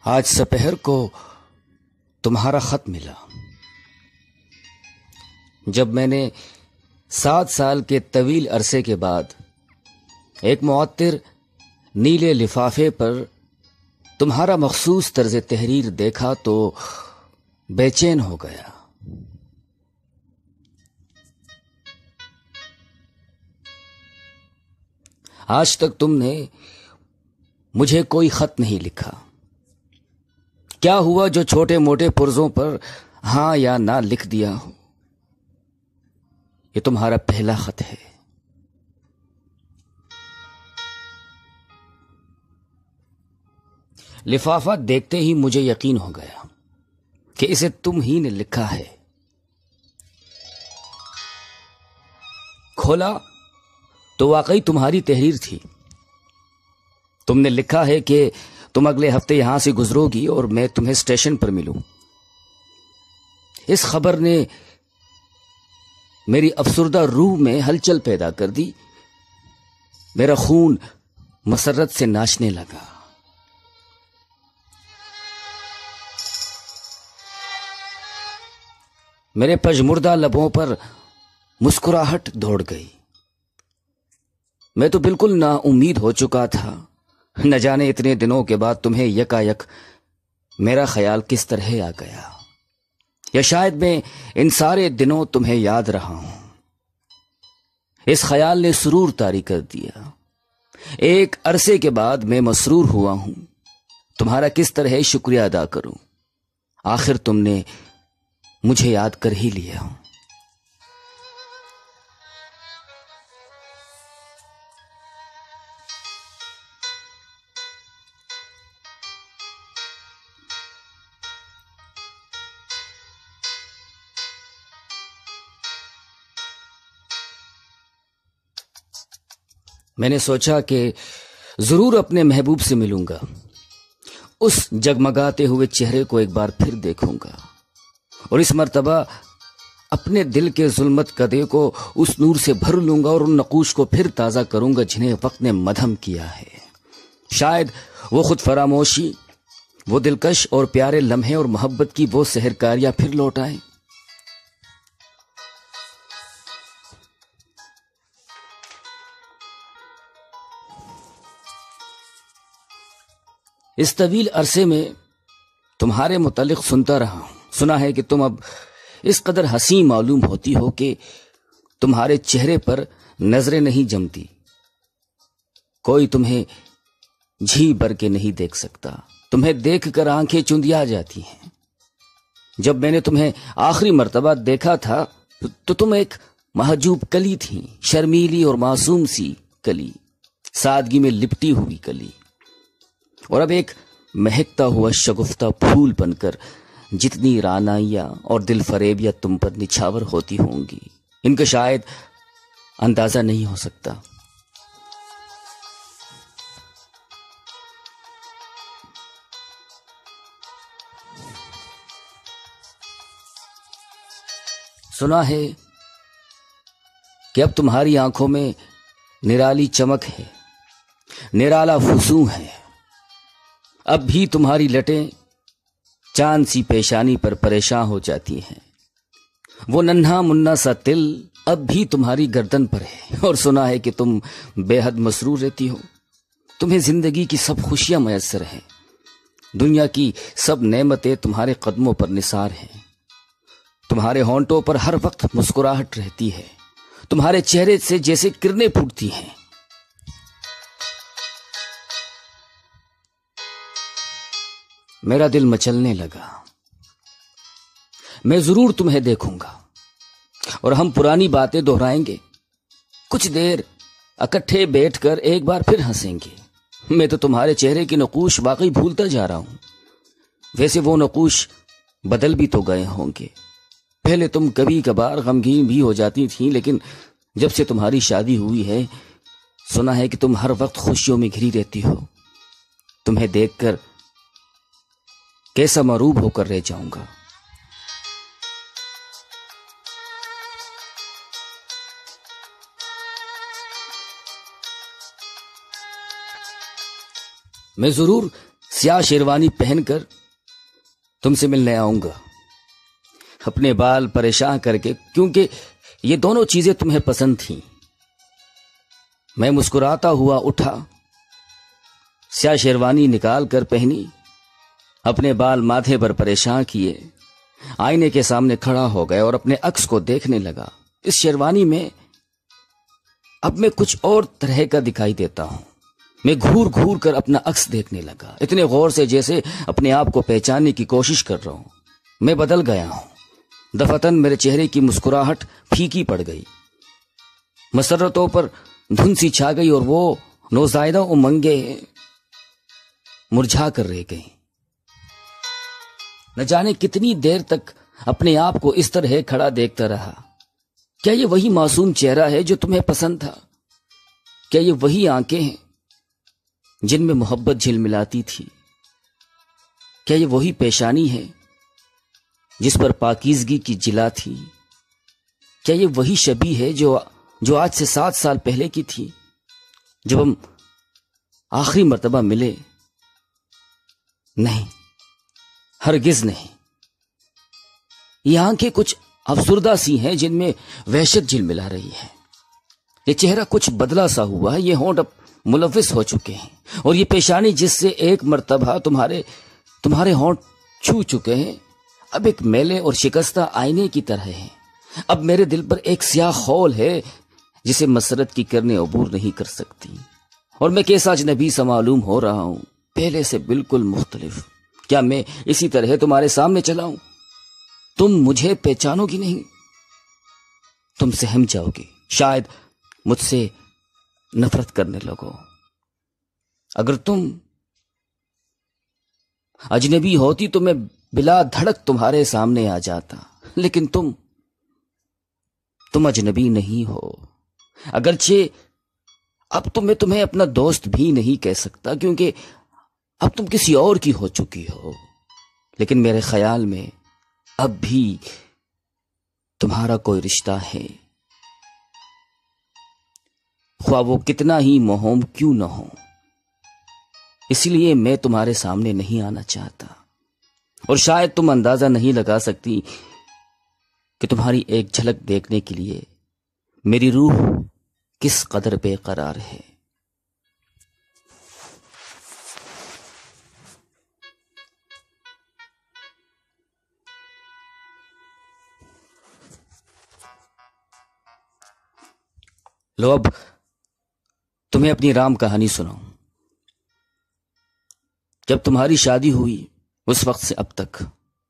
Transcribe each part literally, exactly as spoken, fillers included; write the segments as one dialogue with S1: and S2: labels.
S1: آج سپہر کو تمہارا خط ملا، جب میں نے سات سال کے طویل عرصے کے بعد ایک معطر نیلے لفافے پر تمہارا مخصوص طرز تحریر دیکھا تو بے چین ہو گیا۔ آج تک تم نے مجھے کوئی خط نہیں لکھا۔ کیا ہوا جو چھوٹے موٹے پرزوں پر ہاں یا نہ لکھ دیا ہو؟ یہ تمہارا پہلا خط ہے۔ لفافہ دیکھتے ہی مجھے یقین ہو گیا کہ اسے تم ہی نے لکھا ہے۔ کھولا تو واقعی تمہاری تحریر تھی۔ تم نے لکھا ہے کہ تم اگلے ہفتے یہاں سے گزرو گی اور میں تمہیں اسٹیشن پر ملوں۔ اس خبر نے میری افسردہ روح میں ہلچل پیدا کر دی۔ میرا خون مسرت سے ناچنے لگا۔ میرے پژمردہ لبوں پر مسکراہٹ دوڑ گئی۔ میں تو بالکل نا امید ہو چکا تھا۔ نہ جانے اتنے دنوں کے بعد تمہیں یکا یک میرا خیال کس طرح آ گیا، یا شاید میں ان سارے دنوں تمہیں یاد رہا ہوں۔ اس خیال نے سرور طاری کر دیا۔ ایک عرصے کے بعد میں مسرور ہوا ہوں۔ تمہارا کس طرح شکریہ ادا کروں؟ آخر تم نے مجھے یاد کر ہی لیا۔ میں نے سوچا کہ ضرور اپنے محبوب سے ملوں گا، اس جگمگاتے ہوئے چہرے کو ایک بار پھر دیکھوں گا، اور اس مرتبہ اپنے دل کے ظلمت کدے کو اس نور سے بھر لوں گا اور ان نقوش کو پھر تازہ کروں گا جنہیں وقت نے مدھم کیا ہے۔ شاید وہ خود فراموشی، وہ دلکش اور پیارے لمحے اور محبت کی وہ سحرکاریاں پھر لوٹ آئیں۔ اس طویل عرصے میں تمہارے متعلق سنتا رہا ہوں۔ سنا ہے کہ تم اب اس قدر حسین معلوم ہوتی ہو کہ تمہارے چہرے پر نظریں نہیں جمتی، کوئی تمہیں جھی بھر کے نہیں دیکھ سکتا، تمہیں دیکھ کر آنکھیں چندیا جاتی ہیں۔ جب میں نے تمہیں آخری مرتبہ دیکھا تھا تو تم ایک محجوب کلی تھی، شرمیلی اور معصوم سی کلی، سادگی میں لپٹی ہوئی کلی، اور اب ایک مہکتا ہوا شگفتہ پھول بن کر جتنی رعنائیاں اور دل فریبیاں تم پر نچھاور ہوتی ہوں گی، ان کا شاید اندازہ نہیں ہو سکتا۔ سنا ہے کہ اب تمہاری آنکھوں میں نرالی چمک ہے، نرالا فسوں ہے۔ اب بھی تمہاری لٹیں چاند سی پیشانی پر پریشان ہو جاتی ہیں۔ وہ ننھا منا سا تل اب بھی تمہاری گردن پر ہے، اور سنا ہے کہ تم بے حد مسرور رہتی ہو۔ تمہیں زندگی کی سب خوشیاں میسر ہیں، دنیا کی سب نعمتیں تمہارے قدموں پر نثار ہیں۔ تمہارے ہونٹوں پر ہر وقت مسکراہٹ رہتی ہے، تمہارے چہرے سے جیسے کرنیں پھوٹتی ہیں۔ میرا دل مچلنے لگا۔ میں ضرور تمہیں دیکھوں گا اور ہم پرانی باتیں دہرائیں گے، کچھ دیر اکٹھے بیٹھ کر ایک بار پھر ہنسیں گے۔ میں تو تمہارے چہرے کی نقوش واقعی بھولتا جا رہا ہوں۔ ویسے وہ نقوش بدل بھی تو گئے ہوں گے۔ پہلے تم کبھی کبھار غمگین بھی ہو جاتی تھیں، لیکن جب سے تمہاری شادی ہوئی ہے سنا ہے کہ تم ہر وقت خوشیوں میں گھری رہتی ہو۔ تمہیں دیکھ کر کیسا مروب ہو کر رہ جاؤں گا۔ میں ضرور سیاہ شیروانی پہن کر تم سے ملنے آؤں گا، اپنے بال پریشان کر کے، کیونکہ یہ دونوں چیزیں تمہیں پسند تھیں۔ میں مسکراتا ہوا اٹھا، سیاہ شیروانی نکال کر پہنی، اپنے بال ماتھے پر پریشان کیے، آئینے کے سامنے کھڑا ہو گئے اور اپنے عکس کو دیکھنے لگا۔ اس شیروانی میں اب میں کچھ اور طرح کا دکھائی دیتا ہوں۔ میں گھور گھور کر اپنا عکس دیکھنے لگا، اتنے غور سے جیسے اپنے آپ کو پہچاننے کی کوشش کر رہا ہوں۔ میں بدل گیا ہوں، دفعتاً میرے چہرے کی مسکراہٹ پھیکی پڑ گئی، مسرتوں پر دھن سی چھا گئی اور وہ نوزائیدہ امنگیں مرجھا کر رہ گئی۔ نہ جانے کتنی دیر تک اپنے آپ کو اس طرح کھڑا دیکھتا رہا۔ کیا یہ وہی معصوم چہرہ ہے جو تمہیں پسند تھا؟ کیا یہ وہی آنکھیں ہیں جن میں محبت جھلملاتی تھی؟ کیا یہ وہی پیشانی ہے جس پر پاکیزگی کی جلا تھی؟ کیا یہ وہی شبیہ ہے جو جو آج سے سات سال پہلے کی تھی جب ہم آخری مرتبہ ملے؟ نہیں، ہرگز نہیں۔ یہ آنکھیں کچھ افسردہ سی ہیں جن میں وحشت جھلملا رہی ہے۔ یہ چہرہ کچھ بدلا سا ہوا ہے، یہ ہونٹ اب ملوث ہو چکے ہیں، اور یہ پیشانی جس سے ایک مرتبہ تمہارے تمہارے ہونٹ چھو چکے ہیں اب ایک میلے اور شکستہ آئینے کی طرح ہے۔ اب میرے دل پر ایک سیاہ خول ہے جسے مسرت کی کرنے عبور نہیں کر سکتی، اور میں کیسا اجنبی سا معلوم ہو رہا ہوں، پہلے سے بالکل مختلف۔ کیا میں اسی طرح تمہارے سامنے چلا ہوں؟ تم مجھے پہچانو گی نہیں، تم سہم جاؤ گی، شاید مجھ سے نفرت کرنے لگو۔ اگر تم اجنبی ہوتی تو میں بلا دھڑک تمہارے سامنے آ جاتا، لیکن تم تم اجنبی نہیں ہو۔ اگرچہ اب تو میں تمہیں اپنا دوست بھی نہیں کہہ سکتا کیونکہ اب تم کسی اور کی ہو چکی ہو، لیکن میرے خیال میں اب بھی تمہارا کوئی رشتہ ہے، خواہ وہ کتنا ہی مہم کیوں نہ ہو۔ اس لیے میں تمہارے سامنے نہیں آنا چاہتا، اور شاید تم اندازہ نہیں لگا سکتی کہ تمہاری ایک جھلک دیکھنے کے لیے میری روح کس قدر بے قرار ہے۔ لو اب تمہیں اپنی رام کہانی سناؤں۔ جب تمہاری شادی ہوئی اس وقت سے اب تک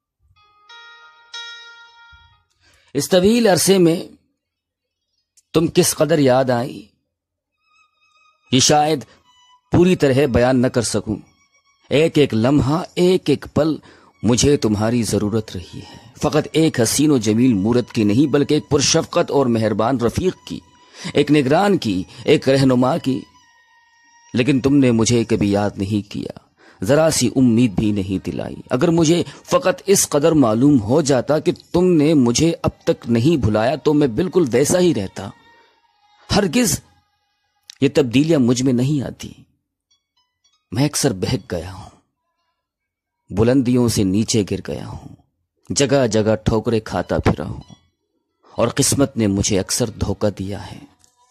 S1: اس طویل عرصے میں تم کس قدر یاد آئی یہ شاید پوری طرح بیان نہ کر سکوں۔ ایک ایک لمحہ، ایک ایک پل مجھے تمہاری ضرورت رہی ہے، فقط ایک حسین و جمیل مورت کی نہیں بلکہ ایک پرشفقت اور مہربان رفیق کی، ایک نگران کی، ایک رہنما کی۔ لیکن تم نے مجھے کبھی یاد نہیں کیا، ذرا سی امید بھی نہیں دلائی۔ اگر مجھے فقط اس قدر معلوم ہو جاتا کہ تم نے مجھے اب تک نہیں بھلایا تو میں بالکل ویسا ہی رہتا۔ ہرگز یہ تبدیلیاں مجھ میں نہیں آتی۔ میں اکثر بہک گیا ہوں، بلندیوں سے نیچے گر گیا ہوں، جگہ جگہ ٹھوکریں کھاتا پھرا ہوں، اور قسمت نے مجھے اکثر دھوکہ دیا ہے۔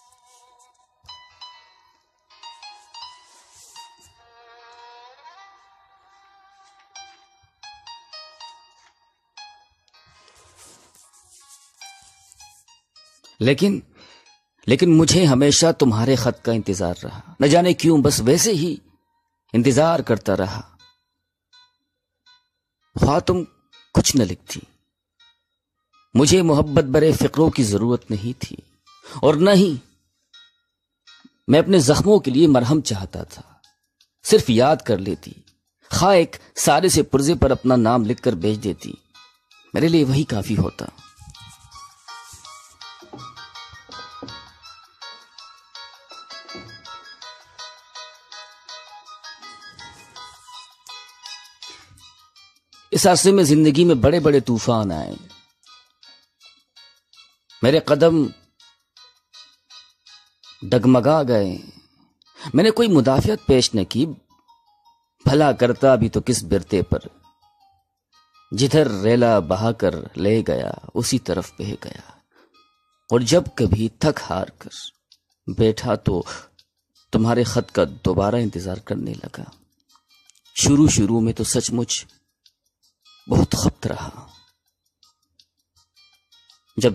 S1: لیکن لیکن مجھے ہمیشہ تمہارے خط کا انتظار رہا، نہ جانے کیوں، بس ویسے ہی انتظار کرتا رہا۔ خواہ تم کچھ نہ لکھتی، مجھے محبت برے فقروں کی ضرورت نہیں تھی، اور نہ ہی میں اپنے زخموں کے لیے مرہم چاہتا تھا۔ صرف یاد کر لیتی، خواہ ایک سارے سے پرزے پر اپنا نام لکھ کر بھیج دیتی، میرے لیے وہی کافی ہوتا۔ اس عرصے میں زندگی میں بڑے بڑے طوفان آئے، میرے قدم ڈگمگا گئے۔ میں نے کوئی مدافعت پیش نہ کی، بھلا کرتا بھی تو کس برتے پر، جدھر ریلا بہا کر لے گیا اسی طرف بہ گیا، اور جب کبھی تھک ہار کر بیٹھا تو تمہارے خط کا دوبارہ انتظار کرنے لگا۔ شروع شروع میں تو سچ مچ بہت خپت رہا۔ جب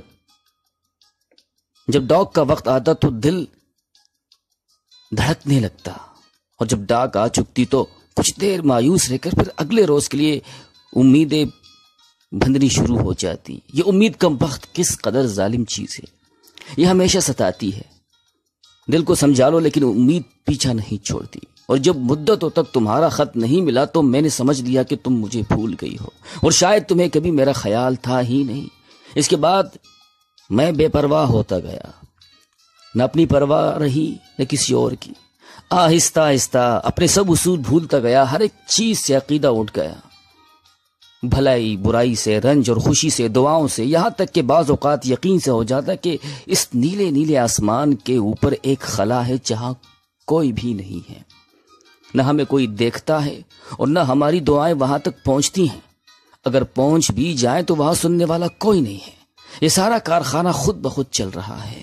S1: جب ڈاک کا وقت آتا تو دل دھڑکنے لگتا، اور جب ڈاک آ چکتی تو کچھ دیر مایوس رہ کر پھر اگلے روز کے لیے امیدیں بندھنی شروع ہو جاتی۔ یہ امید کم بخت کس قدر ظالم چیز ہے، یہ ہمیشہ ستاتی ہے۔ دل کو سمجھا لو لیکن امید پیچھا نہیں چھوڑتی، اور جب مدتوں تک تمہارا خط نہیں ملا تو میں نے سمجھ لیا کہ تم مجھے بھول گئی ہو، اور شاید تمہیں کبھی میرا خیال تھا ہی نہیں۔ اس کے بعد میں بے پرواہ ہوتا گیا، نہ اپنی پرواہ رہی نہ کسی اور کی۔ آہستہ آہستہ اپنے سب اصول بھولتا گیا، ہر ایک چیز سے عقیدہ اٹھ گیا، بھلائی برائی سے، رنج اور خوشی سے، دعاؤں سے، یہاں تک کہ بعض اوقات یقین سے ہو جاتا کہ اس نیلے نیلے آسمان کے اوپر ایک خلا ہے جہاں کوئی بھی نہیں ہے، نہ ہمیں کوئی دیکھتا ہے اور نہ ہماری دعائیں وہاں تک پہنچتی ہیں۔ اگر پہنچ بھی جائیں تو وہاں سننے والا کوئی نہیں ہے۔ یہ سارا کارخانہ خود بخود چل رہا ہے۔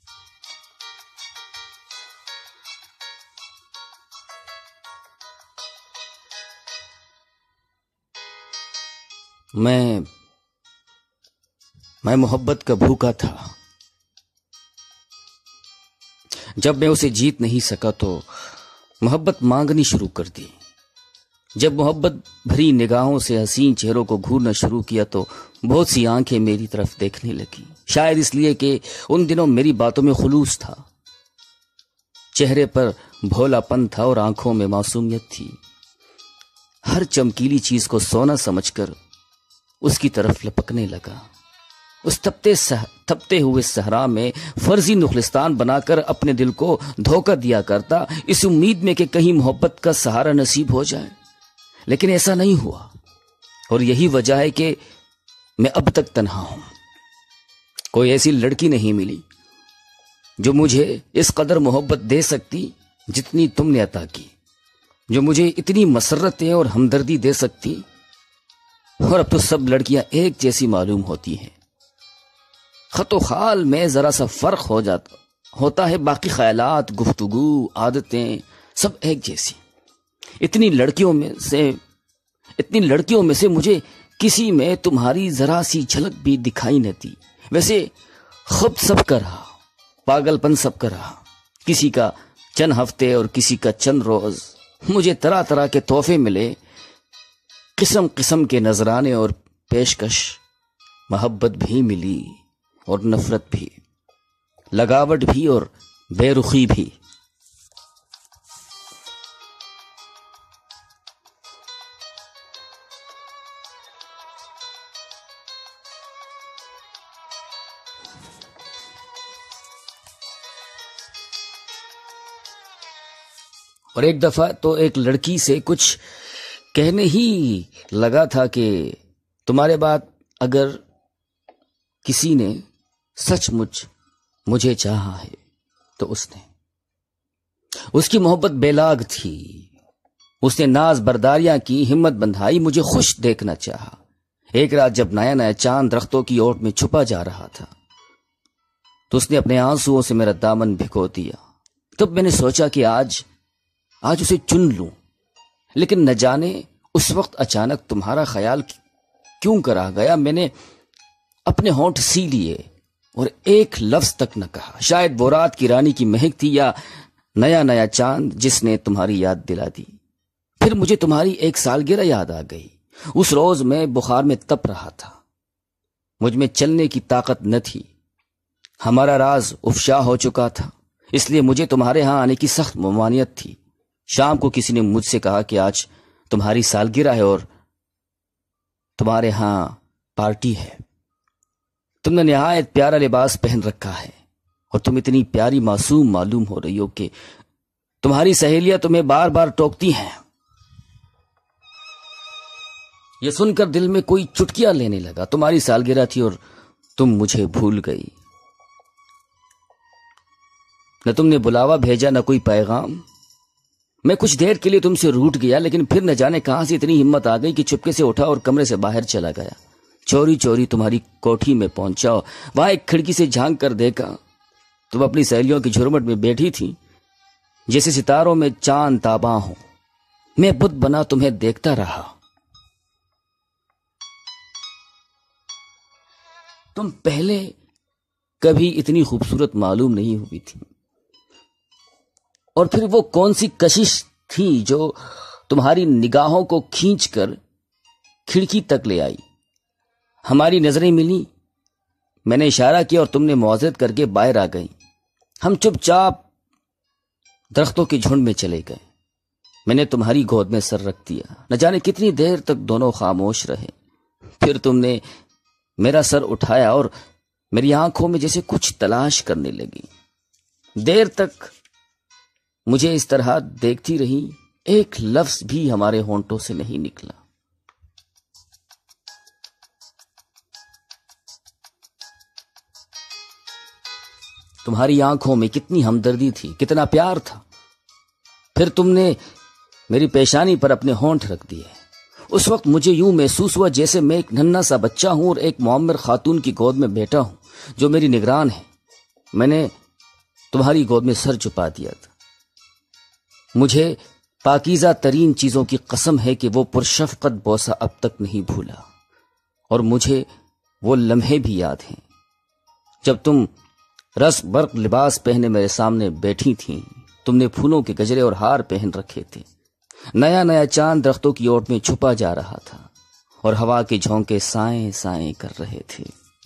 S1: میں میں محبت کا بھوکا تھا۔ جب میں اسے جیت نہیں سکا تو محبت مانگنی شروع کر دی۔ جب محبت بھری نگاہوں سے حسین چہروں کو گھورنا شروع کیا تو بہت سی آنکھیں میری طرف دیکھنے لگی، شاید اس لیے کہ ان دنوں میری باتوں میں خلوص تھا، چہرے پر بھولا پن تھا اور آنکھوں میں معصومیت تھی۔ ہر چمکیلی چیز کو سونا سمجھ کر اس کی طرف لپکنے لگا۔ اس تپتے سہ... تپتے ہوئے صحرا میں فرضی نخلستان بنا کر اپنے دل کو دھوکہ دیا کرتا، اس امید میں کہ کہیں محبت کا سہارا نصیب ہو جائے، لیکن ایسا نہیں ہوا، اور یہی وجہ ہے کہ میں اب تک تنہا ہوں۔ کوئی ایسی لڑکی نہیں ملی جو مجھے اس قدر محبت دے سکتی جتنی تم نے عطا کی، جو مجھے اتنی مسرتیں اور ہمدردی دے سکتی، اور اب تو سب لڑکیاں ایک جیسی معلوم ہوتی ہیں۔ خط و خال میں ذرا سا فرق ہو جاتا ہوتا ہے، باقی خیالات، گفتگو، عادتیں سب ایک جیسی۔ اتنی لڑکیوں میں سے اتنی لڑکیوں میں سے مجھے کسی میں تمہاری ذرا سی جھلک بھی دکھائی نہ دی۔ ویسے خود سب کا رہا، پاگل پن سب کا رہا، کسی کا چند ہفتے اور کسی کا چند روز۔ مجھے طرح طرح کے تحفے ملے، قسم قسم کے نذرانے اور پیشکش، محبت بھی ملی اور نفرت بھی، لگاوٹ بھی اور بے رخی بھی۔ اور ایک دفعہ تو ایک لڑکی سے کچھ کہنے ہی لگا تھا کہ تمہارے بعد اگر کسی نے سچ مچ مجھے چاہا ہے تو اس نے اس کی محبت بے لاگ تھی، اس نے ناز برداریاں کی، ہمت بندھائی، مجھے خوش دیکھنا چاہا۔ ایک رات جب نیا نیا چاند درختوں کی اوٹ میں چھپا جا رہا تھا تو اس نے اپنے آنسوؤں سے میرا دامن بھگو دیا۔ تب میں نے سوچا کہ آج آج اسے چن لوں، لیکن نہ جانے اس وقت اچانک تمہارا خیال کیوں کرا گیا۔ میں نے اپنے ہونٹ سی لیے اور ایک لفظ تک نہ کہا۔ شاید وہ رات کی رانی کی مہک تھی یا نیا نیا چاند جس نے تمہاری یاد دلا دی۔ پھر مجھے تمہاری ایک سالگرہ یاد آ گئی۔ اس روز میں بخار میں تپ رہا تھا، مجھ میں چلنے کی طاقت نہ تھی، ہمارا راز افشا ہو چکا تھا، اس لیے مجھے تمہارے ہاں آنے کی سخت ممانعت تھی۔ شام کو کسی نے مجھ سے کہا کہ آج تمہاری سالگرہ ہے اور تمہارے ہاں پارٹی ہے۔ تم نے نہایت پیارا لباس پہن رکھا ہے اور تم اتنی پیاری معصوم معلوم ہو رہی ہو کہ تمہاری سہیلیاں تمہیں بار بار ٹوکتی ہیں۔ یہ سن کر دل میں کوئی چٹکیاں لینے لگا۔ تمہاری سالگرہ تھی اور تم مجھے بھول گئی، نہ تم نے بلاوا بھیجا نہ کوئی پیغام۔ میں کچھ دیر کے لیے تم سے روٹ گیا، لیکن پھر نہ جانے کہاں سے اتنی ہمت آ گئی کہ چپکے سے اٹھا اور کمرے سے باہر چلا گیا۔ چوری چوری تمہاری کوٹھی میں پہنچا، وہاں ایک کھڑکی سے جھانک کر دیکھا تم اپنی سہیلیوں کی جھرمٹ میں بیٹھی تھی جیسے ستاروں میں چاند تاباں ہو۔ میں بت بنا تمہیں دیکھتا رہا۔ تم پہلے کبھی اتنی خوبصورت معلوم نہیں ہوئی تھی، اور پھر وہ کون سی کشش تھی جو تمہاری نگاہوں کو کھینچ کر کھڑکی تک لے آئی۔ ہماری نظریں ملی، میں نے اشارہ کیا اور تم نے معذرت کر کے باہر آ گئی۔ ہم چپ چاپ درختوں کے جھنڈ میں چلے گئے۔ میں نے تمہاری گود میں سر رکھ دیا۔ نہ جانے کتنی دیر تک دونوں خاموش رہے۔ پھر تم نے میرا سر اٹھایا اور میری آنکھوں میں جیسے کچھ تلاش کرنے لگی۔ دیر تک مجھے اس طرح دیکھتی رہی، ایک لفظ بھی ہمارے ہونٹوں سے نہیں نکلا۔ تمہاری آنکھوں میں کتنی ہمدردی تھی، کتنا پیار تھا۔ پھر تم نے میری پیشانی پر اپنے ہونٹ رکھ دیے۔ اس وقت مجھے یوں محسوس ہوا جیسے میں ایک ننھا سا بچہ ہوں اور ایک معمر خاتون کی گود میں بیٹھا ہوں جو میری نگران ہے۔ میں نے تمہاری گود میں سر چھپا دیا تھا۔ مجھے پاکیزہ ترین چیزوں کی قسم ہے کہ وہ پرشفقت بوسہ اب تک نہیں بھولا، اور مجھے وہ لمحے بھی یاد ہیں جب تم رس برق لباس پہنے میرے سامنے بیٹھی تھیں۔ تم نے پھولوں کے گجرے اور ہار پہن رکھے تھے۔ نیا نیا چاند درختوں کی اوٹ میں چھپا جا رہا تھا اور ہوا کے جھونکے سائیں سائیں کر رہے تھے۔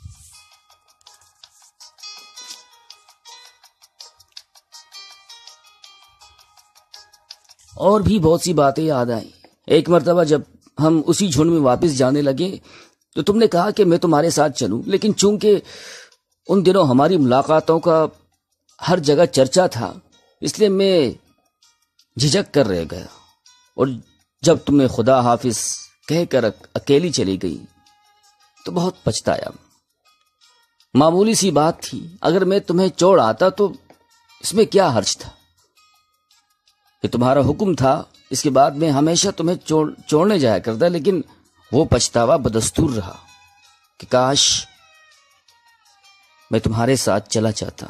S1: اور بھی بہت سی باتیں یاد آئیں۔ ایک مرتبہ جب ہم اسی جھنڈ میں واپس جانے لگے تو تم نے کہا کہ میں تمہارے ساتھ چلوں، لیکن چونکہ ان دنوں ہماری ملاقاتوں کا ہر جگہ چرچا تھا، اس لیے میں جھجک کر رہ گیا، اور جب تم نے خدا حافظ کہہ کر اکیلی چلی گئی تو بہت پچھتایا۔ معمولی سی بات تھی، اگر میں تمہیں چھوڑ آتا تو اس میں کیا حرج تھا؟ کہ تمہارا حکم تھا، اس کے بعد میں ہمیشہ تمہیں چھوڑنے جایا کرتا، لیکن وہ پچھتاوا بدستور رہا کہ کاش میں تمہارے ساتھ چلا جاتا۔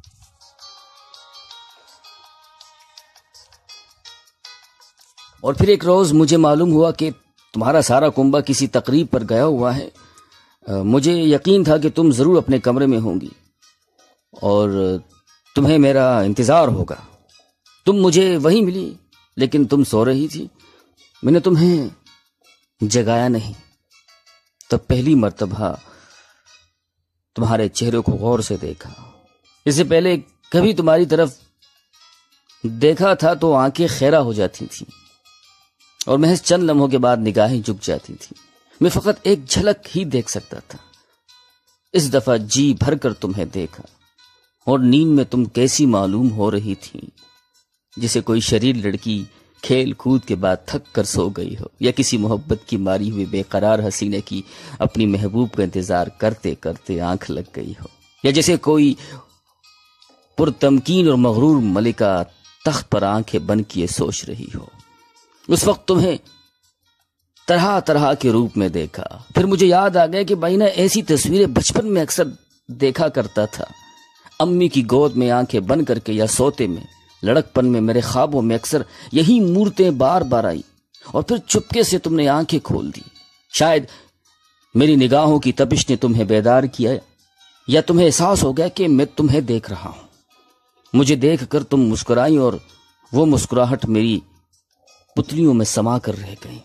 S1: اور پھر ایک روز مجھے معلوم ہوا کہ تمہارا سارا کنبہ کسی تقریب پر گیا ہوا ہے۔ مجھے یقین تھا کہ تم ضرور اپنے کمرے میں ہوں گی اور تمہیں میرا انتظار ہوگا۔ تم مجھے وہیں ملی، لیکن تم سو رہی تھی۔ میں نے تمہیں جگایا نہیں۔ تب پہلی مرتبہ تمہارے چہرے کو غور سے دیکھا۔ اس سے پہلے کبھی تمہاری طرف دیکھا تھا تو آنکھیں خیرہ ہو جاتی تھیں اور محض چند لمحوں کے بعد نگاہیں جھک جاتی تھیں۔ میں فقط ایک جھلک ہی دیکھ سکتا تھا۔ اس دفعہ جی بھر کر تمہیں دیکھا، اور نیند میں تم کیسی معلوم ہو رہی تھی، جسے کوئی شریر لڑکی کھیل کود کے بعد تھک کر سو گئی ہو، یا کسی محبت کی ماری ہوئی بے قرار حسینے کی اپنی محبوب کا انتظار کرتے کرتے آنکھ لگ گئی ہو، یا جیسے کوئی پرتمکین اور مغرور ملکہ تخت پر آنکھیں بند کیے سوچ رہی ہو۔ اس وقت تمہیں طرح طرح کے روپ میں دیکھا۔ پھر مجھے یاد آ گیا کہ میں نے ایسی تصویریں بچپن میں اکثر دیکھا کرتا تھا۔ امی کی گود میں آنکھیں بند کر کے یا سوتے میں لڑک پن میں میرے خوابوں میں اکثر یہی مورتیں بار بار آئی، اور پھر چپکے سے تم نے آنکھیں کھول دی۔ شاید میری نگاہوں کی تپش نے تمہیں بیدار کیا، یا تمہیں احساس ہو گیا کہ میں تمہیں دیکھ رہا ہوں۔ مجھے دیکھ کر تم مسکرائی، اور وہ مسکراہٹ میری پتلیوں میں سما کر رہ گئی۔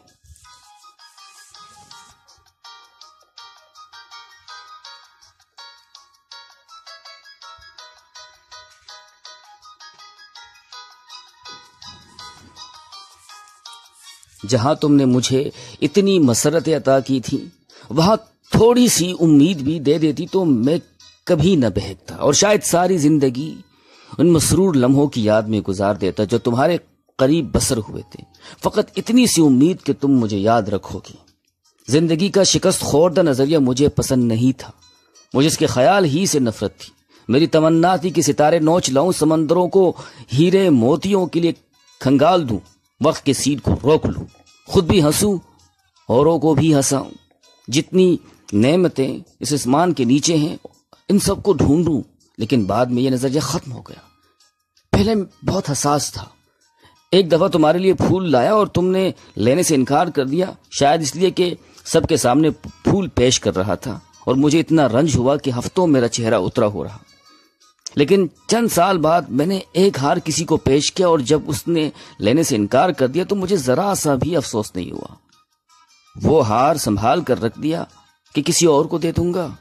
S1: جہاں تم نے مجھے اتنی مسرتیں عطا کی تھی، وہاں تھوڑی سی امید بھی دے دیتی تو میں کبھی نہ بہکتا، اور شاید ساری زندگی ان مسرور لمحوں کی یاد میں گزار دیتا جو تمہارے قریب بسر ہوئے تھے۔ فقط اتنی سی امید کہ تم مجھے یاد رکھو گی۔ زندگی کا شکست خوردہ نظریہ مجھے پسند نہیں تھا، مجھے اس کے خیال ہی سے نفرت تھی۔ میری تمنا تھی کہ ستارے نوچ لاؤں، سمندروں کو ہیرے موتیوں کے لیے کھنگال دوں، وقت کے سیٹ کو روک لوں، خود بھی ہنسوں اوروں کو بھی ہنساؤں، جتنی نعمتیں اس آسمان کے نیچے ہیں ان سب کو ڈھونڈوں۔ لیکن بعد میں یہ نظریہ ختم ہو گیا۔ پہلے بہت حساس تھا۔ ایک دفعہ تمہارے لیے پھول لایا اور تم نے لینے سے انکار کر دیا، شاید اس لیے کہ سب کے سامنے پھول پیش کر رہا تھا، اور مجھے اتنا رنج ہوا کہ ہفتوں میرا چہرہ اترا ہو رہا۔ لیکن چند سال بعد میں نے ایک ہار کسی کو پیش کیا، اور جب اس نے لینے سے انکار کر دیا تو مجھے ذرا سا بھی افسوس نہیں ہوا۔ وہ ہار سنبھال کر رکھ دیا کہ کسی اور کو دے دوں گا۔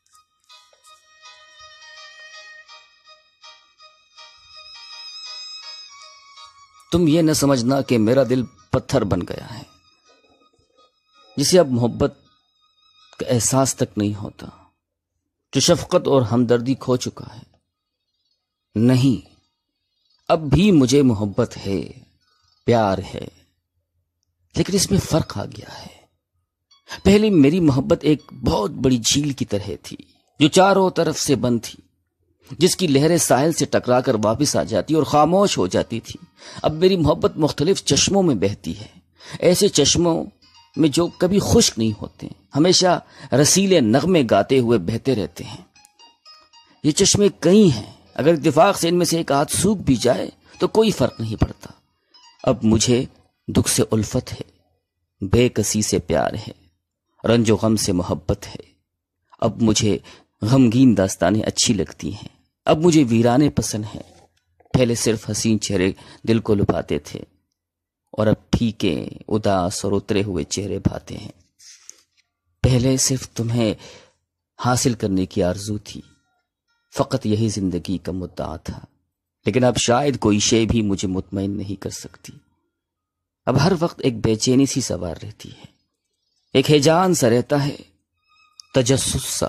S1: تم یہ نہ سمجھنا کہ میرا دل پتھر بن گیا ہے، جسے اب محبت کا احساس تک نہیں ہوتا، جو شفقت اور ہمدردی کھو چکا ہے۔ نہیں، اب بھی مجھے محبت ہے، پیار ہے، لیکن اس میں فرق آ گیا ہے۔ پہلے میری محبت ایک بہت بڑی جھیل کی طرح تھی، جو چاروں طرف سے بند تھی، جس کی لہریں ساحل سے ٹکرا کر واپس آ جاتی اور خاموش ہو جاتی تھی۔ اب میری محبت مختلف چشموں میں بہتی ہے، ایسے چشموں میں جو کبھی خشک نہیں ہوتے، ہمیشہ رسیلے نغمے گاتے ہوئے بہتے رہتے ہیں۔ یہ چشمے کئی ہیں، اگر اتفاق سے ان میں سے ایک ہاتھ سوکھ بھی جائے تو کوئی فرق نہیں پڑتا۔ اب مجھے دکھ سے الفت ہے، بے کسی سے پیار ہے، رنج و غم سے محبت ہے۔ اب مجھے غمگین داستانیں اچھی لگتی ہیں، اب مجھے ویرانے پسند ہیں۔ پہلے صرف حسین چہرے دل کو لبھاتے تھے، اور اب پھیکے، اداس اور اترے ہوئے چہرے بھاتے ہیں۔ پہلے صرف تمہیں حاصل کرنے کی آرزو تھی، فقط یہی زندگی کا مدعا تھا، لیکن اب شاید کوئی شے بھی مجھے مطمئن نہیں کر سکتی۔ اب ہر وقت ایک بے چینی سی سوار رہتی ہے، ایک ہیجان سا رہتا ہے، تجسس سا۔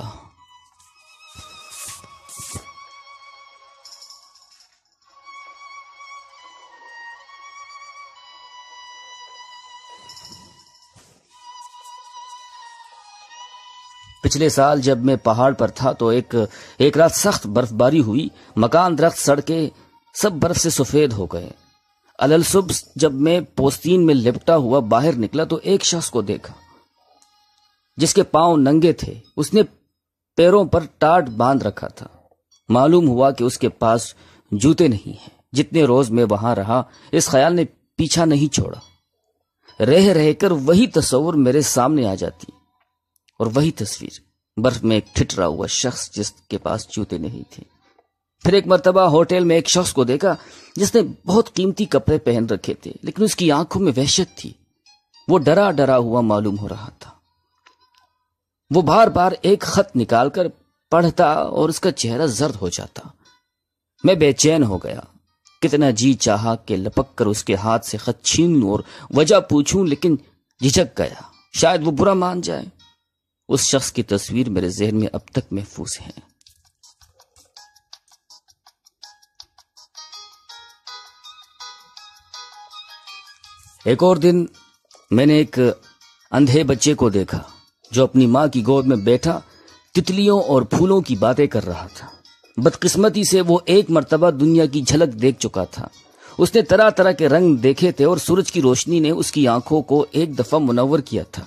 S1: پچھلے سال جب میں پہاڑ پر تھا تو ایک ایک رات سخت برف باری ہوئی، مکان، درخت، سڑکیں سب برف سے سفید ہو گئے۔ علل صبح جب میں پوستین میں لپٹا ہوا باہر نکلا تو ایک شخص کو دیکھا جس کے پاؤں ننگے تھے۔ اس نے پیروں پر ٹاٹ باندھ رکھا تھا۔ معلوم ہوا کہ اس کے پاس جوتے نہیں ہیں۔ جتنے روز میں وہاں رہا اس خیال نے پیچھا نہیں چھوڑا، رہ رہ کر وہی تصور میرے سامنے آ جاتی، اور وہی تصویر، برف میں ایک ٹھٹرا ہوا شخص جس کے پاس جوتے نہیں تھے۔ پھر ایک مرتبہ ہوٹل میں ایک شخص کو دیکھا جس نے بہت قیمتی کپڑے پہن رکھے تھے، لیکن اس کی آنکھوں میں وحشت تھی۔ وہ ڈرا ڈرا ہوا معلوم ہو رہا تھا۔ وہ بار بار ایک خط نکال کر پڑھتا اور اس کا چہرہ زرد ہو جاتا۔ میں بے چین ہو گیا، کتنا جی چاہا کہ لپک کر اس کے ہاتھ سے خط چھین لوں اور وجہ پوچھوں، لیکن جھجک گیا، شاید وہ برا مان جائے۔ اس شخص کی تصویر میرے ذہن میں اب تک محفوظ ہے۔ ایک اور دن میں نے ایک اندھے بچے کو دیکھا جو اپنی ماں کی گود میں بیٹھا تتلیوں اور پھولوں کی باتیں کر رہا تھا۔ بدقسمتی سے وہ ایک مرتبہ دنیا کی جھلک دیکھ چکا تھا۔ اس نے طرح طرح کے رنگ دیکھے تھے اور سورج کی روشنی نے اس کی آنکھوں کو ایک دفعہ منور کیا تھا۔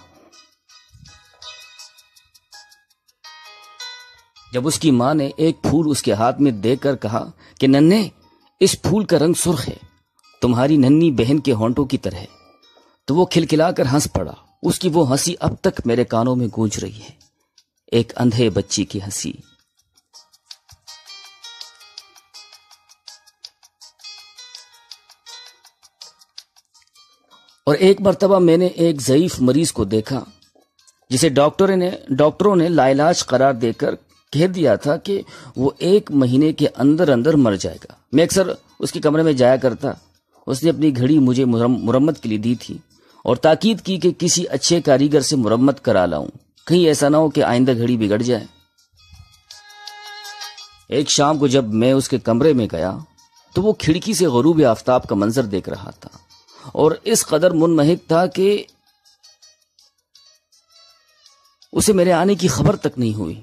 S1: جب اس کی ماں نے ایک پھول اس کے ہاتھ میں دے کر کہا کہ ننھے، اس پھول کا رنگ سرخ ہے، تمہاری ننھی بہن کے ہونٹوں کی طرح، تو وہ کھلکھلا کر ہنس پڑا۔ اس کی وہ ہنسی اب تک میرے کانوں میں گونج رہی ہے، ایک اندھے بچی کی ہنسی۔ اور ایک مرتبہ میں نے ایک ضعیف مریض کو دیکھا جسے ڈاکٹر نے ڈاکٹروں نے لاعلاج قرار دے کر کہہ دیا تھا کہ وہ ایک مہینے کے اندر اندر مر جائے گا۔ میں اکثر اس کے کمرے میں جایا کرتا۔ اس نے اپنی گھڑی مجھے مرمت کے لیے دی تھی اور تاکید کی کہ کسی اچھے کاریگر سے مرمت کرا لاؤں، کہیں ایسا نہ ہو کہ آئندہ گھڑی بگڑ جائے۔ ایک شام کو جب میں اس کے کمرے میں گیا تو وہ کھڑکی سے غروب آفتاب کا منظر دیکھ رہا تھا اور اس قدر منمہک تھا کہ اسے میرے آنے کی خبر تک نہیں ہوئی۔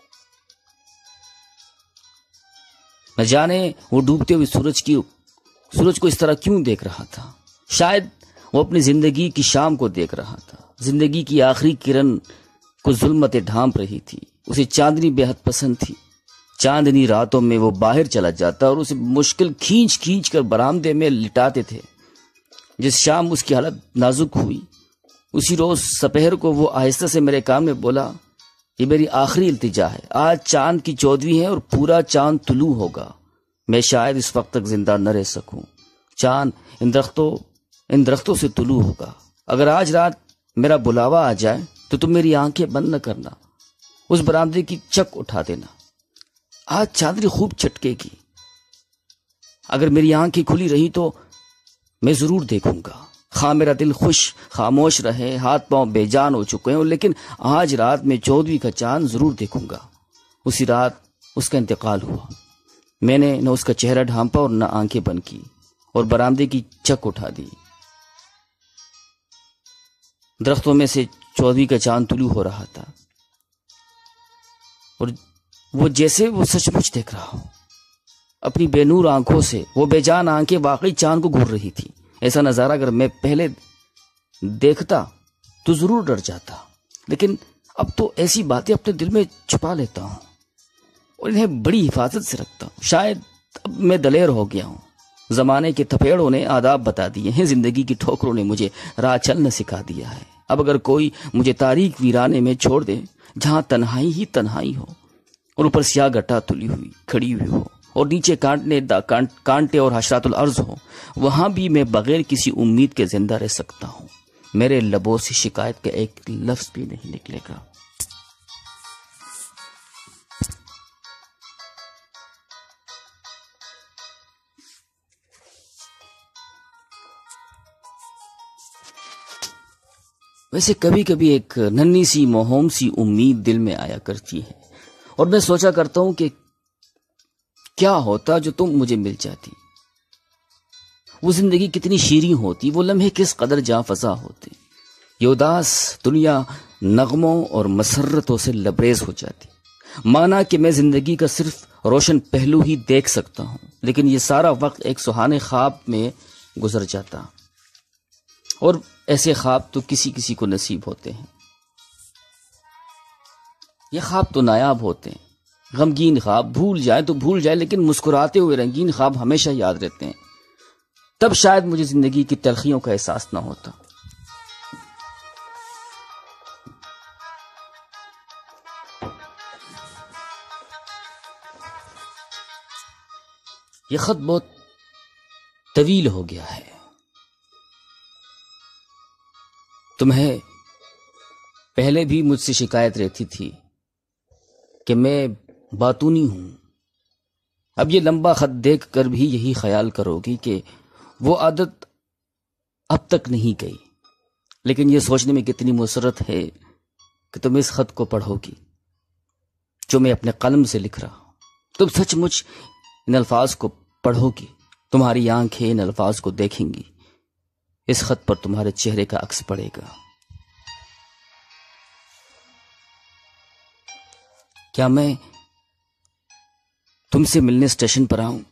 S1: نہ جانے وہ ڈوبتے ہوئے سورج کی سورج کو اس طرح کیوں دیکھ رہا تھا؟ شاید وہ اپنی زندگی کی شام کو دیکھ رہا تھا، زندگی کی آخری کرن کو ظلمتیں ڈھانپ رہی تھی۔ اسے چاندنی بے حد پسند تھی۔ چاندنی راتوں میں وہ باہر چلا جاتا اور اسے مشکل کھینچ کھینچ کر برآمدے میں لٹاتے تھے۔ جس شام اس کی حالت نازک ہوئی، اسی روز سپہر کو وہ آہستہ سے میرے کان میں بولا، یہ میری آخری التجا ہے، آج چاند کی چودھویں ہے اور پورا چاند طلوع ہوگا، میں شاید اس وقت تک زندہ نہ رہ سکوں۔ چاند ان درختوں ان درختوں سے طلوع ہوگا، اگر آج رات میرا بلاوا آ جائے تو تم میری آنکھیں بند نہ کرنا، اس برآمدے کی چک اٹھا دینا، آج چاندنی خوب چٹکے گی۔ اگر میری آنکھیں کھلی رہی تو میں ضرور دیکھوں گا، خواہ میرا دل خوش خاموش رہے، ہاتھ پاؤں بے جان ہو چکے ہوں، لیکن آج رات میں چودھویں کا چاند ضرور دیکھوں گا۔ اسی رات اس کا انتقال ہوا۔ میں نے نہ اس کا چہرہ ڈھانپا اور نہ آنکھیں بند کی، اور برآمدے کی چک اٹھا دی۔ درختوں میں سے چودھویں کا چاند طلوع ہو رہا تھا، اور وہ جیسے وہ سچ مچ دیکھ رہا ہو۔ اپنی بے نور آنکھوں سے وہ بے جان آنکھیں واقعی چاند کو گھور رہی تھی۔ ایسا نظارہ اگر میں پہلے دیکھتا تو ضرور ڈر جاتا، لیکن اب تو ایسی باتیں اپنے دل میں چھپا لیتا ہوں اور انہیں بڑی حفاظت سے رکھتا ہوں۔ شاید اب میں دلیر ہو گیا ہوں۔ زمانے کے تھپیڑوں نے آداب بتا دیے ہیں، زندگی کی ٹھوکروں نے مجھے راہ چلنا سکھا دیا ہے۔ اب اگر کوئی مجھے تاریک ویرانے میں چھوڑ دے جہاں تنہائی ہی تنہائی ہو، اور اوپر سیاہ گٹا تلی ہوئی کھڑی ہوئی ہو، اور نیچے کانٹنے دا کانٹے اور حشرات الارض ہو، وہاں بھی میں بغیر کسی امید کے زندہ رہ سکتا ہوں۔ میرے لبوں سے شکایت کا ایک لفظ بھی نہیں نکلے گا۔ ویسے کبھی کبھی ایک ننھی سی موہوم سی امید دل میں آیا کرتی ہے، اور میں سوچا کرتا ہوں کہ کیا ہوتا جو تم مجھے مل جاتی، وہ زندگی کتنی شیریں ہوتی، وہ لمحے کس قدر جاں فضا ہوتے، یہ اداس دنیا نغموں اور مسرتوں سے لبریز ہو جاتی۔ مانا کہ میں زندگی کا صرف روشن پہلو ہی دیکھ سکتا ہوں، لیکن یہ سارا وقت ایک سہانے خواب میں گزر جاتا، اور ایسے خواب تو کسی کسی کو نصیب ہوتے ہیں۔ یہ خواب تو نایاب ہوتے ہیں، غمگین خواب بھول جائے تو بھول جائے، لیکن مسکراتے ہوئے رنگین خواب ہمیشہ یاد رہتے ہیں۔ تب شاید مجھے زندگی کی تلخیوں کا احساس نہ ہوتا۔ یہ خط بہت طویل ہو گیا ہے۔ تمہیں پہلے بھی مجھ سے شکایت رہتی تھی کہ میں باتونی ہوں۔ اب یہ لمبا خط دیکھ کر بھی یہی خیال کرو گی کہ وہ عادت اب تک نہیں گئی، لیکن یہ سوچنے میں کتنی مسرت ہے کہ تم اس خط کو پڑھو گی جو میں اپنے قلم سے لکھ رہا ہوں۔ تم سچ مچ ان الفاظ کو پڑھو گی، تمہاری آنکھیں ان الفاظ کو دیکھیں گی، اس خط پر تمہارے چہرے کا عکس پڑے گا۔ کیا میں تم سے ملنے اسٹیشن پر آؤں؟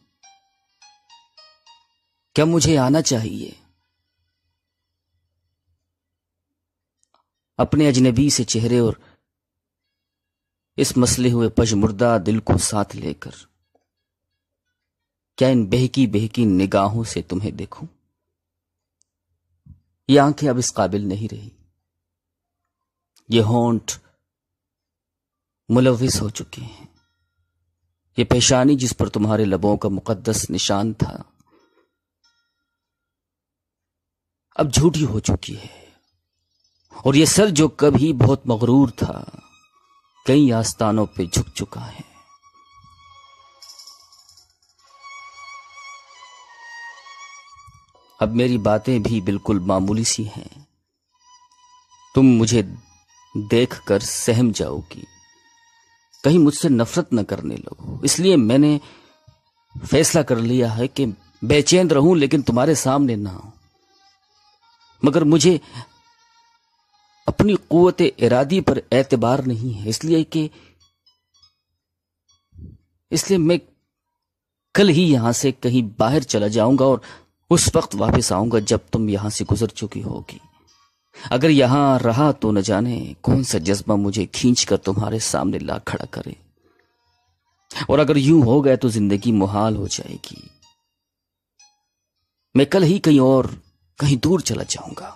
S1: کیا مجھے آنا چاہیے؟ اپنے اجنبی سے چہرے اور اس مسلے ہوئے پژمردہ دل کو ساتھ لے کر کیا ان بہکی بہکی نگاہوں سے تمہیں دیکھوں؟ یہ آنکھیں اب اس قابل نہیں رہی، یہ ہونٹ ملوث ہو چکے ہیں، یہ پیشانی جس پر تمہارے لبوں کا مقدس نشان تھا اب جھوٹی ہو چکی ہے، اور یہ سر جو کبھی بہت مغرور تھا کئی آستانوں پہ جھک چکا ہے۔ اب میری باتیں بھی بالکل معمولی سی ہیں، تم مجھے دیکھ کر سہم جاؤ گی، کہیں مجھ سے نفرت نہ کرنے لگو، اس لیے میں نے فیصلہ کر لیا ہے کہ بے چین رہوں لیکن تمہارے سامنے نہ ہوں، مگر مجھے اپنی قوت ارادی پر اعتبار نہیں ہے، اس لیے کہ اس لیے میں کل ہی یہاں سے کہیں باہر چلا جاؤں گا اور اس وقت واپس آؤں گا جب تم یہاں سے گزر چکی ہوگی۔ اگر یہاں رہا تو نہ جانے کون سا جذبہ مجھے کھینچ کر تمہارے سامنے لا کھڑا کرے، اور اگر یوں ہو گئے تو زندگی محال ہو جائے گی۔ میں کل ہی کہیں اور کہیں دور چلا جاؤں گا۔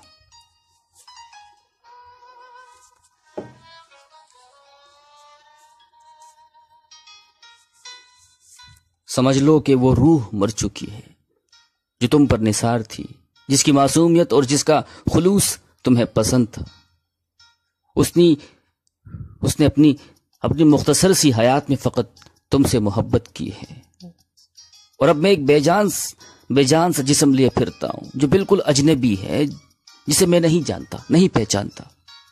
S1: سمجھ لو کہ وہ روح مر چکی ہے جو تم پر نثار تھی، جس کی معصومیت اور جس کا خلوص تمہیں پسند تھا۔ اس نے اس نے اپنی اپنی مختصر سی حیات میں فقط تم سے محبت کی ہے، اور اب میں ایک بے جان بے جان سا جسم لیے پھرتا ہوں جو بالکل اجنبی ہے، جسے میں نہیں جانتا، نہیں پہچانتا۔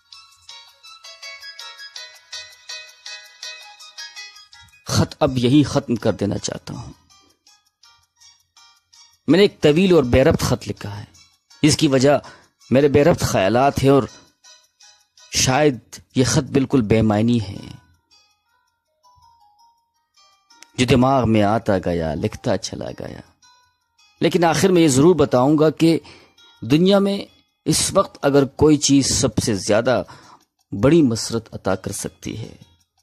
S1: خط اب یہی ختم کر دینا چاہتا ہوں۔ میں نے ایک طویل اور بے ربط خط لکھا ہے، اس کی وجہ میرے بے ربط خیالات ہے، اور شاید یہ خط بالکل بے معنی ہے، جو دماغ میں آتا گیا لکھتا چلا گیا۔ لیکن آخر میں یہ ضرور بتاؤں گا کہ دنیا میں اس وقت اگر کوئی چیز سب سے زیادہ بڑی مسرت عطا کر سکتی ہے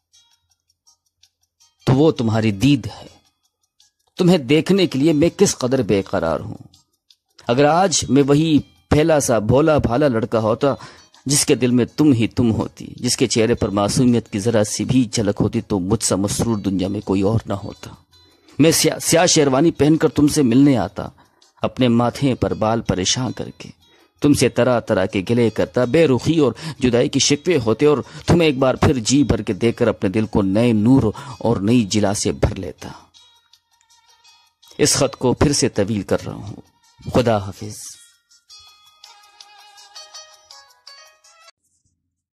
S1: تو وہ تمہاری دید ہے۔ تمہیں دیکھنے کے لیے میں کس قدر بے قرار ہوں۔ اگر آج میں وہی پہلا سا بھولا بھالا لڑکا ہوتا جس کے دل میں تم ہی تم ہوتی، جس کے چہرے پر معصومیت کی ذرا سی بھی جھلک ہوتی، تو مجھ سا مسرور دنیا میں کوئی اور نہ ہوتا۔ میں سیاہ شیروانی پہن کر تم سے ملنے آتا، اپنے ماتھے پر بال پریشان کر کے تم سے طرح طرح کے گلے کرتا، بے رخی اور جدائی کی شکوے ہوتے، اور تمہیں ایک بار پھر جی بھر کے دیکھ کر اپنے دل کو نئے نور اور نئی جلا سے بھر لیتا۔ اس خط کو پھر سے طویل کر رہا ہوں۔ خدا حافظ۔